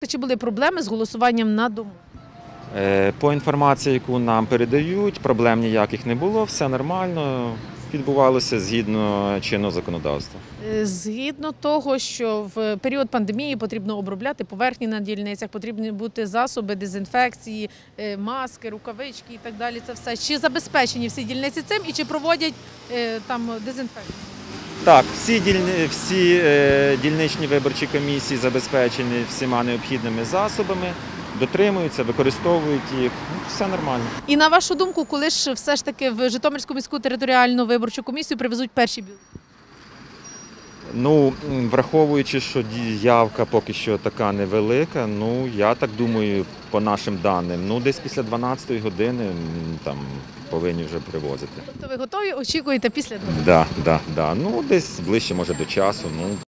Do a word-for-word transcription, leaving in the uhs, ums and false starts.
Чи були проблеми з голосуванням на дому? По інформації, яку нам передають, проблем ніяких не було, все нормально, відбувалося згідно чинного законодавства. Згідно того, що в період пандемії потрібно обробляти поверхні на дільницях, потрібні бути засоби дезінфекції, маски, рукавички і так далі. Це все. Чи забезпечені всі дільниці цим і чи проводять там дезінфекцію? Так, всі, дільни, всі е, дільничні виборчі комісії забезпечені всіма необхідними засобами, дотримуються, використовують їх, ну, все нормально. І на вашу думку, коли ж все ж таки в Житомирську міську територіальну виборчу комісію привезуть перші бюлетені? Ну, враховуючи, що явка поки що така невелика, ну, я так думаю, по нашим даним, ну, десь після дванадцятої години там повинні вже привозити. Тобто ви готові, очікуєте після дванадцятої? Так, да, да, да. Ну, десь ближче, може, до часу. Ну.